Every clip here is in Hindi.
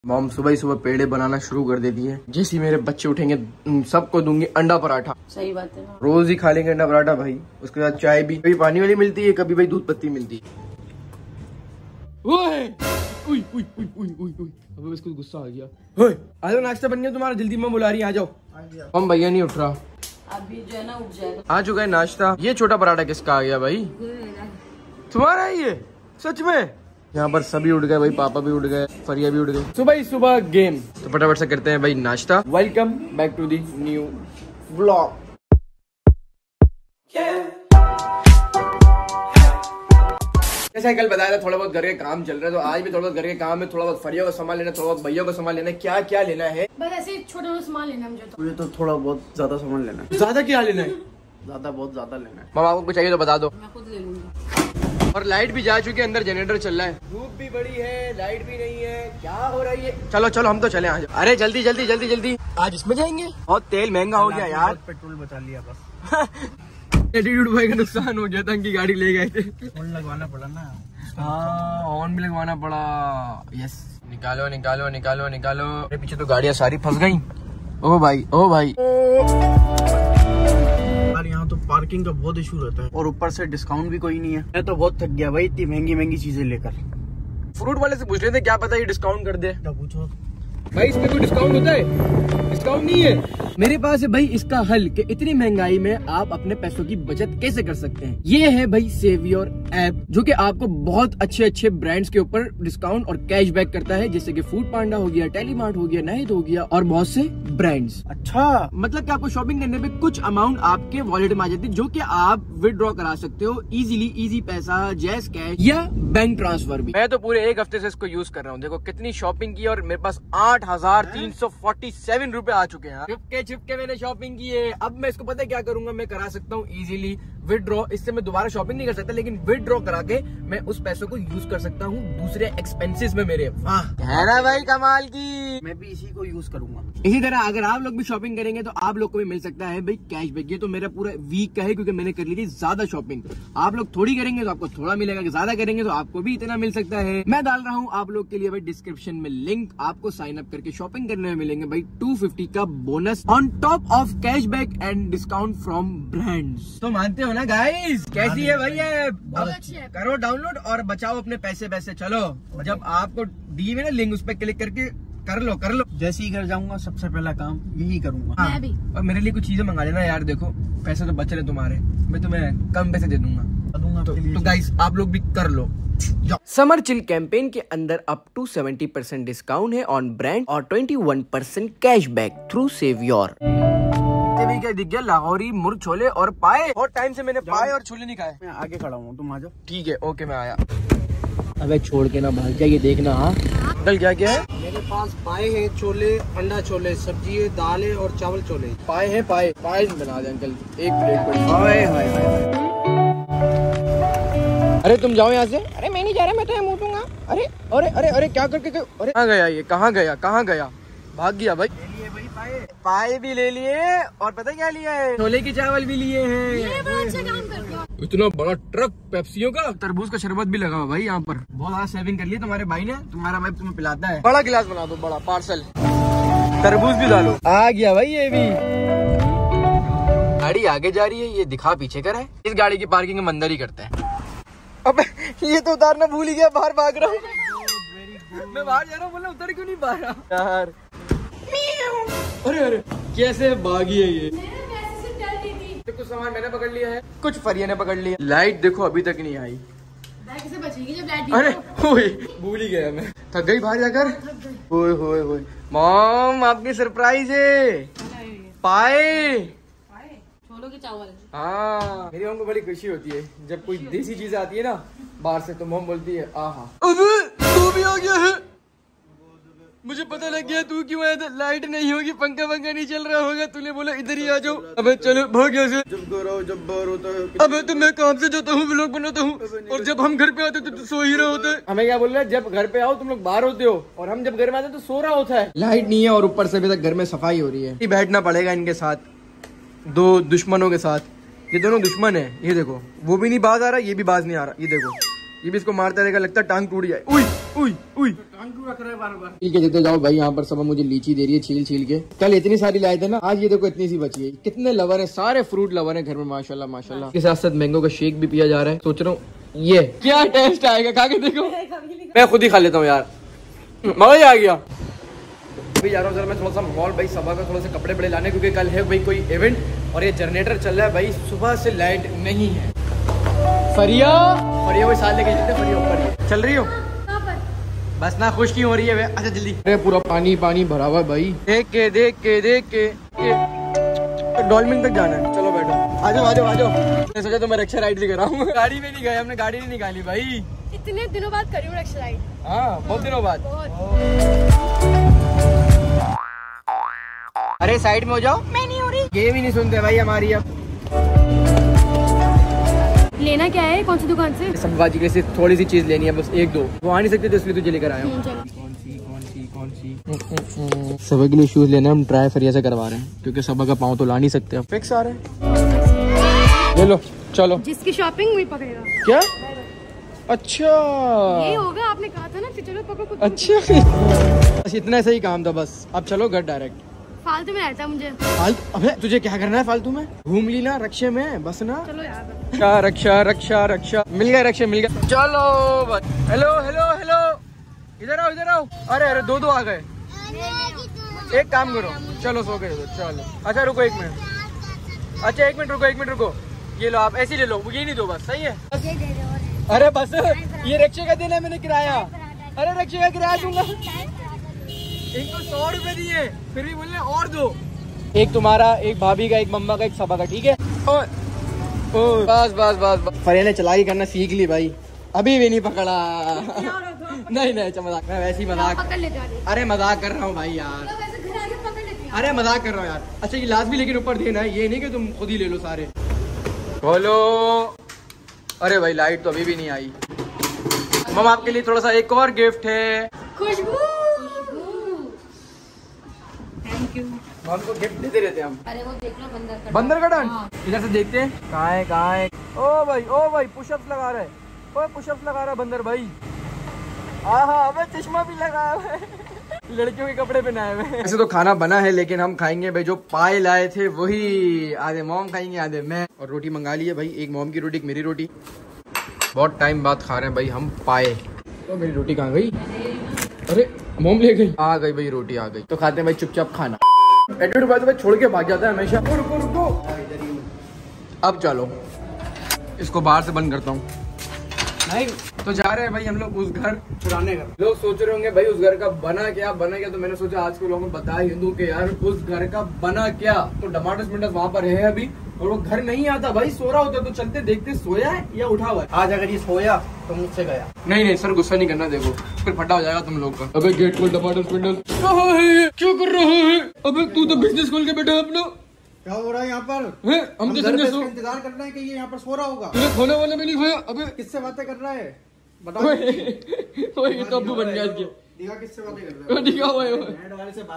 मॉम सुबह ही सुबह पेड़े बनाना शुरू कर देती है। जैसे ही मेरे बच्चे उठेंगे सबको दूंगी अंडा पराठा। सही बात है ना। रोज ही खा लेंगे अंडा पराठा भाई। उसके साथ चाय भी, कभी पानी वाली मिलती है, कभी भाई दूध पत्ती मिलती है। अबे इसको गुस्सा आ गया। आ जाओ, नाश्ता बन गया तुम्हारा, जल्दी मैं बुला रही है, आ जाओ। हम भैया नहीं उठ रहा, अभी जो है ना उठ जाएगा। आ चुका है नाश्ता। ये छोटा पराठा किसका आ गया भाई? तुम्हारा है ये? सच में? यहाँ पर सभी उठ गए भाई, पापा भी उठ गए, फरिया भी उठ गए। सुबह ही सुबह गेम, तो फटाफट से करते हैं भाई नाश्ता। Welcome back to the new vlog. जैसा कल बताया था थोड़ा बहुत घर के काम चल रहा है, तो आज भी थोड़ा बहुत घर के काम है। थोड़ा बहुत फरिया को सामान लेना, थोड़ा बहुत भैया को सामान लेना। क्या क्या लेना है? बस ऐसे छोटा छोटा सामान लेना है मुझे तो थोड़ा बहुत ज्यादा सामान लेना है। ज्यादा क्या लेना है? ज्यादा बहुत ज्यादा लेना है। मामा को कुछ चाहिए तो बता दो। मैं खुद ले लूंगी। और लाइट भी जा चुकी है, अंदर जनरेटर चल रहा है। धूप भी बड़ी है, लाइट भी नहीं है, क्या हो रही है? चलो चलो हम तो चले आज। अरे जल्दी जल्दी जल्दी जल्दी, आज इसमें जाएंगे। बहुत तेल महंगा हो गया यार, पेट्रोल बचा लिया बस। एटीट्यूड भाई का नुकसान हो गया था, उनकी गाड़ी ले गए थे। हॉर्न लगवाना पड़ा ना। हाँ हॉर्न भी लगवाना पड़ा। यस, निकालो निकालो निकालो निकालो। मेरे पीछे तो गाड़ियाँ सारी फंस गई। ओ भाई ओ भाई, यहाँ तो पार्किंग का बहुत इशू रहता है, और ऊपर से डिस्काउंट भी कोई नहीं है। मैं तो बहुत थक गया भाई इतनी महंगी महंगी चीजें लेकर। फ्रूट वाले से पूछ रहे थे, क्या पता ये डिस्काउंट कर दे। क्या पूछो भाई, इसमें कोई डिस्काउंट होता है? डिस्काउंट नहीं है। मेरे पास है भाई इसका हल कि इतनी महंगाई में आप अपने पैसों की बचत कैसे कर सकते हैं। ये है भाई सेवियोर ऐप, जो कि आपको बहुत अच्छे अच्छे ब्रांड्स के ऊपर डिस्काउंट और कैशबैक करता है, जैसे कि फूड पांडा हो गया, टेलीमार्ट हो गया, नाहिद हो गया और बहुत से ब्रांड्स। अच्छा, मतलब कि आपको शॉपिंग करने पे कुछ अमाउंट आपके वॉलेट में आ जाती है, जो कि आप विदड्रॉ करा सकते हो इजीली। इजी पैसा, जैस कैश या बैंक ट्रांसफर भी। मैं तो पूरे एक हफ्ते से इसको यूज कर रहा हूँ। देखो कितनी शॉपिंग की, और मेरे पास 8,347 रुपए आ चुके हैं। छिपके मैंने शॉपिंग की है। अब मैं इसको पता है क्या करूंगा, मैं करा सकता हूँ इजीली विदड्रॉ। इससे मैं दोबारा शॉपिंग नहीं कर सकता, लेकिन विदड्रॉ करा के मैं उस पैसों को यूज कर सकता हूँ दूसरे एक्सपेंसेस में मेरे। वाह, है ना भाई कमाल की। मैं भी इसी को यूज करूंगा। इसी तरह अगर आप लोग भी शॉपिंग करेंगे तो आप लोग को भी मिल सकता है भाई कैशबैक। ये तो मेरा पूरा वीक का है, क्योंकि मैंने कर ली थी ज्यादा शॉपिंग। आप लोग थोड़ी करेंगे तो आपको थोड़ा मिलेगा, ज्यादा करेंगे तो आपको भी इतना मिल सकता है। मैं डाल रहा हूँ आप लोग के लिए भाई डिस्क्रिप्शन में लिंक। आपको साइन अप करके शॉपिंग करने में मिलेंगे भाई 250 का bonus on top of cashback and discount from brands. तो मानते हो ना गाइस? कैसी है भाई ये? करो डाउनलोड और बचाओ अपने पैसे। चलो, जब आपको दी में ना लिंक, उस पर क्लिक करके कर लो। जैसे ही घर जाऊंगा सबसे पहला काम यही करूंगा। मैं भी। और मेरे लिए कुछ चीजें मंगा लेना यार। देखो पैसे तो बच रहे तुम्हारे, मैं तुम्हें कम पैसे दे दूंगा। तो गाइस आप लोग भी कर लो। समर चिल कैंपेन के अंदर अप टू 70% डिस्काउंट है ऑन ब्रांड और 21% कैशबैक थ्रू सेवियोर। क्या दिख गया? लाहौरी मुर्ग छोले और पाए। बहुत टाइम से मैंने पाए और छोले नहीं खाए। मैं आगे खड़ा हूँ, तुम आ जाओ। ठीक है, ओके मैं आया। अबे छोड़ के ना भाग जाइए, देखना। हाँ कल क्या क्या है मेरे पास? पाए है, छोले, अंडा छोले, सब्जी है, दाल है और चावल छोले। पाए हैं, पाए बना दे अंकल, एक प्लेट। अरे तुम जाओ यहाँ से। अरे मैं नहीं जा रहा, मैं तो यहाँ मूटूंगा। अरे अरे अरे अरे क्या करके? अरे कहाँ गया ये? कहाँ गया? भाग गया भाई। पाए भी ले लिए, और पता क्या लिया है? छोले के चावल भी लिए हैं। ये बड़ा अच्छा काम कर दिया। इतना बड़ा ट्रक पेप्सियों का। तरबूज का शरबत भी लगा हुआ भाई यहाँ पर। बहुत ज्यादा सेविंग कर ली तुम्हारे भाई ने। तुम्हारा भाई तुम्हें पिलाता है। बड़ा गिलास बना दो, बड़ा पार्सल। तरबूज भी डालो। आ गया भाई ये भी। गाड़ी आगे जा रही है, ये दिखा पीछे कर है। इस गाड़ी की पार्किंग हम अंदर ही करते हैं। अबे ये तो उतारना भूल ही गया, बाहर भाग रहा हूँ। मैं बाहर जा रहा हूँ, बोला उतर क्यों नहीं पा रहा यार। अरे अरे कैसे भागी है ये? तो कुछ सामान मैंने पकड़ लिया है, कुछ फरिया ने पकड़ लिया। लाइट देखो अभी तक नहीं आई। कैसे बचेगी जब लाइट? अरे भूल ही गया मैं। थक गई बाहर जाकर। ओए मॉम, आपकी सरप्राइज है। पाए छोलों के चावल। हाँ, मेरी मॉम को बड़ी खुशी होती है जब कोई देसी चीज आती है ना बाहर से, तो मॉम बोलती है आहा। अबे तू भी आ गया है? मुझे पता लग गया तू क्यों आया था। लाइट नहीं होगी, पंखा नहीं चल रहा होगा, तूने बोला इधर ही आ जाओ। अबे चलो भाग यहाँ से। जब घर आओ, जब बाहर होता है। अबे तो मैं काम से जाता हूँ, व्लॉग बनाता हूँ, और जब हम घर पे आते तो सो ही रहा होता है। हमें क्या बोल रहा है? जब घर पे आओ तुम लोग बाहर होते हो, और हम जब घर में आते तो सो रहा होता है। लाइट नहीं है, और ऊपर से अभी तक घर में सफाई हो रही है। बैठना पड़ेगा इनके साथ, दो दुश्मनों के साथ। ये दोनों दुश्मन है। ये देखो, वो भी नहीं बाज आ रहा, ये भी बाज नहीं आ रहा। ये देखो, ये भी इसको मारता रहेगा, लगता है टांग टूट जाए। उई उई रख रहे बार बार। छील के देते जाओ भाई। यहाँ पर सब मुझे लीची दे रही है छील छील के। कल इतनी सारी लाए थे ना, आज ये देखो इतनी सी बची है। कितने लवर है, सारे फ्रूट लवर है घर में माशाल्लाह माशाल्लाह। इसके साथ साथ मैंगो का शेक भी पिया जा रहा है। सोच रहा हूँ ये क्या टेस्ट आएगा, खा के देखो। मैं खुद ही खा लेता हूँ यार, मजा ही आ गया। अभी जा रहा हूँ जरा मैं थोड़ा सा मॉल भाई, सभा का थोड़ा से कपड़े बड़े लाने, क्योंकि कल है भाई कोई इवेंट और ये जनरेटर चल रहा है भाई, सुबह से लाइट नहीं है। फरिया वो साल लेके चलते, फरिया ऊपर चल रही हो बस ना, खुश क्यों हो रही है वे? अच्छा जल्दी। अरे पूरा पानी पानी भरा हुआ भाई, देख के डॉल्फिन तक जाना है। चलो बैठो, आ जाओ। मैं सोचा तो मैं रक्षा राइड भी कर रहा हूँ। गाड़ी में नहीं गए हमने, गाड़ी नहीं निकाली भाई। इतने दिनों बाद करी हूँ रक्षा राइड। हाँ बहुत दिनों बाद। अरे साइड में हो जाओ। मैं नहीं हो रही। ये भी नहीं सुनते भाई हमारी। अब लेना क्या है, कौन सी दुकान से? संभाजी के लिए थोड़ी सी चीज लेनी है बस, एक दो। वो आ नहीं सकते तो इसलिए तुझे लेकर आया हूँ। कौन सी सबा के लिए शूज लेना है, हम ट्राई फरिया से करवा रहे हैं, क्योंकि सबा का पाँव तो ला नहीं सकते। अब फिक्स आ रहे हैं, ले लो चलो। जिसकी शॉपिंग वही पकड़ेगा क्या? अच्छा ये होगा, आपने कहा था ना कि चलो पकड़ो कुछ। अच्छा बस इतना सही काम था बस। अब चलो घर डायरेक्ट। फालतू में रहता मुझे। फालतू? अबे तुझे क्या करना है फालतू में? घूम ली ना रक्षे में बस ना। चलो यार, रक्षा मिल गया, रक्षा मिल गया। चलो बस। हेलो इधर आओ। अरे दो आ गए। एक काम करो, चलो सो गए चलो। अच्छा रुको 1 मिनट। अच्छा 1 मिनट रुको। ये लो आप ऐसे ले लो, ये नहीं दो बस, सही है। अरे बस ये रक्षे का देना है मैंने किराया। अरे रक्षे का किराया दूंगा। एक तो 100 रुपए दिए, फिर भी बोलने और दो। एक तुम्हारा, एक भाभी का, एक मम्मा का, एक सबा का, ठीक है। बस फरिया ने चलाकी करना सीख ली भाई, अभी भी नहीं पकड़ा। नहीं मजाक, मैं वैसे ही मजाक पकड़ लेते हैं। अरे मजाक कर रहा हूँ भाई यार। अरे मजाक कर रहा हूँ यार। अच्छा ये लास्ट भी लेकिन ऊपर देना है, ये नहीं कि तुम खुद ही ले लो सारे। बोलो। अरे भाई लाइट तो अभी भी नहीं आई। मम आपके लिए थोड़ा सा एक और गिफ्ट है। खुशबू। Thank you. हमको गिफ्ट देते रहते हम। अरे वो देख लो बंदर का डांस। इधर से देखते हैं कहाँ है। ओ भाई पुशअप्स लगा रहा है। ओ पुशअप्स लगा रहा है बंदर भाई। अबे चश्मा भी लगाया हुआ है। लड़कियों के कपड़े पहनाए हुए। ऐसे तो खाना बना है, लेकिन हम खाएंगे भाई जो पाए लाए थे वही। आधे मॉम खाएंगे, आधे मैं। और रोटी मंगा ली है भाई, एक मॉम की रोटी, एक मेरी रोटी। बहुत टाइम बाद खा रहे हैं भाई हम पाए। तो मेरी रोटी कहाँ गई? अरे मॉम ले गई। आ गई भाई रोटी, आ गई। तो खाते हैं भाई चुपचाप खाना। एटीट्यूड भाई तो भाई छोड़ के भाग जाता है हमेशा। रुको। अब चलो इसको बाहर से बंद करता हूँ। नहीं तो जा रहे हैं भाई हम लोग उस घर, पुराने घर। लोग सोच रहे होंगे भाई उस घर का बना क्या। तो मैंने सोचा आज के लोगों को बता ही दूं कि यार उस घर का बना क्या। तो टमाटर मिनट वहाँ पर है अभी, और वो घर नहीं आता भाई, सो रहा होता। तो चलते देखते सोया है या उठा हुआ है। आज अगर ये सोया तो मुझसे गया। नहीं सर गुस्सा नहीं करना, देखो फिर फटा हो जाएगा तुम लोग का। अबे गेट खोल, टमाटर क्यों कर रहा है? अबे तू तो बिजनेस खोल के बैठा है अपना। क्या हो रहा है यहाँ पर? हम तो समझे सो इंतजार कर रहे हैं कि ये यहाँ पर सो रहा होगा। तुझे खोने वाले में नहीं खोया। अबे किससे बातें कर रहा है बताओ। ये तो अब्बू बन गया इसके। दिखा किससे बातें कर रहा है? दिखा हुआ है हेड वाले से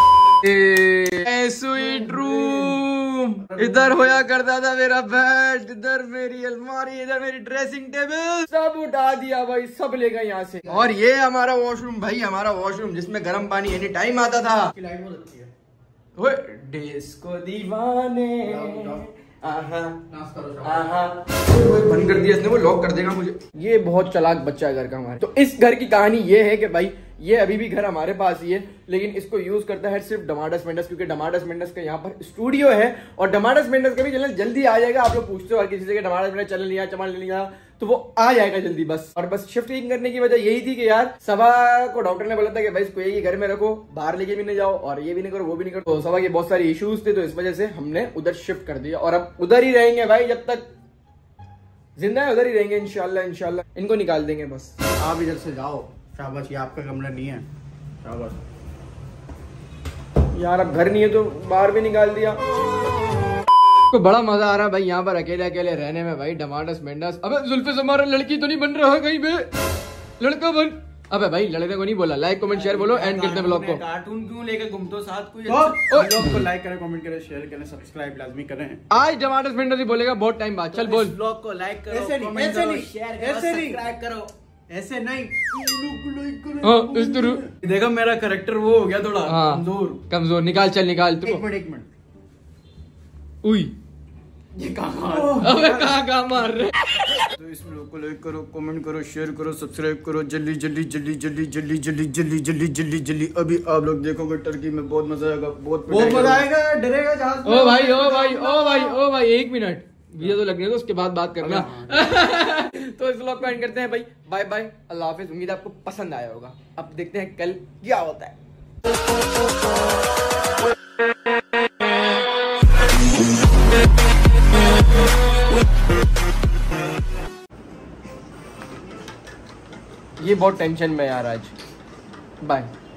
बातें। Sweet room. इधर होया करता था मेरा बेड, इधर मेरी अलमारी, इधर मेरी ड्रेसिंग टेबल, सब उठा दिया भाई, सब ले गए यहाँ से। और ये हमारा वॉशरूम भाई, हमारा वॉशरूम जिसमें गर्म पानी एनी टाइम आता था। लाइट बहुत अच्छी है। डिस्को दीवाने। नाश्ता बंद कर दिया इसने, वो लॉक कर देगा मुझे। ये बहुत चालाक बच्चा है घर का हमारे। तो इस घर की कहानी ये है कि भाई ये अभी भी घर हमारे पास ही है, लेकिन इसको यूज करता है सिर्फ डमाडस मेंडस, क्योंकि डमाडस मेंडस का यहाँ पर स्टूडियो है। और डमाडस मेंडस का भी चैनल जल्दी आ जाएगा। आप लोग पूछते हो हर किसी से कि डमाडस मेंडस चैनल लिया, चमन लिया, तो वो आ जाएगा जल्दी बस। और बस शिफ्टिंग करने की वजह यही थी कि यार सबा को डॉक्टर ने बोला था कि भाई इसको एक ही घर में रखो, बाहर लेके भी नहीं जाओ, और ये भी नहीं करो वो भी नहीं करो। तो सबा के बहुत सारे इश्यूज थे, तो इस वजह से हमने उधर शिफ्ट कर दिया। और अब उधर ही रहेंगे भाई, जब तक जिंदा है उधर ही रहेंगे इंशाल्लाह। इनको निकाल देंगे बस। आप इधर से जाओ, शाबाश। ये आपका कमरा नहीं है, शाबाश। यार अब घर नहीं है तो बाहर भी निकाल दिया। तो बड़ा मजा आ रहा है भाई यहाँ पर अकेले अकेले रहने में भाई। डमाडस मेंडस। अबे जुल्फे से हमारा लड़की तो नहीं बन रहा है कहीं पे, लड़का बन। अबे भाई लड़के को नहीं बोला। लाइक कमेंट शेयर बोलो, एंड करते हैं ब्लॉग को। कार्टून क्यों लेकर घूमते हो साथ? कोई ब्लॉग को लाइक करें, कमेंट करें, शेयर करें, सब्सक्राइब लाजमी करें। आज डमाडस मेंडस ही बोलेगा बहुत टाइम बाद। चल बोल। ब्लॉग को लाइक करो, कमेंट करो, शेयर करो, सब्सक्राइब करो। ऐसे नहीं। इस तरह देखा मेरा करेक्टर वो हो गया थोड़ा हाँ। कमजोर निकाल, चल निकाल तू। एक मिनट उई ये कहाँ अबे कहाँ मार रहे। तो इस वीडियो को लाइक करो, कमेंट करो, शेयर करो, सब्सक्राइब करो जल्दी जल्दी जल्दी जल्दी जल्दी जल्दी जल्दी जल्दी जल्दी जल्दी। अभी आप लोग देखोगे टर्की में बहुत मजा आएगा, बहुत मजा आएगा। डरेगा जहाज। ओ भाई ओ भाई ओ भाई ओ भाई 1 मिनट वीडियो तो लगने दो, उसके बाद बात करना। तो इस व्लॉग को एंड करते हैं भाई। बाय बाय, अल्लाह हाफिज। उम्मीद आपको पसंद आया होगा। अब देखते हैं कल क्या होता है। ये बहुत टेंशन में यार आज। बाय।